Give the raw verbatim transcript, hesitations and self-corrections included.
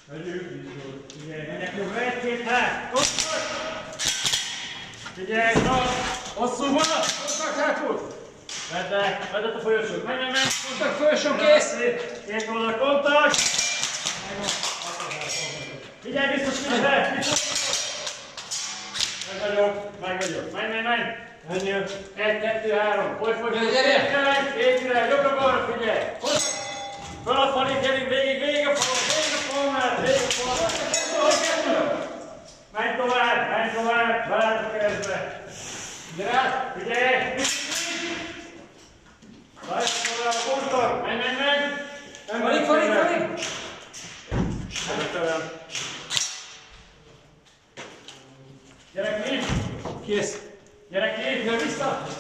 Figyelj, menjek jobbra egy-két, hát! Figyelj, na! Hosszú van! Hosszak hátul! Vedd el, vedd a folyosót, menj, menj, menj! Kontakt, folyosón kész! Két oldal kontakt! Figyelj, biztos figyelj! Meg vagyok, meg vagyok, menj, menj, menj! Menjél! Egy, kettő, három, folyt, folyt, folyt, két irány, két irány, jobbra-balra figyelj! Föl a falig, gyerünk végig, végig a falon, végig a falon, végig a falon! Menj tovább, menj tovább, belátok keresztbe! Gyere át, figyelj! Várj tovább a kontakt, menj, menj, menj! Falig, falig, falig! Nem tőlem. Gyerek ki! Kész! Gyerek ki! Jön vissza!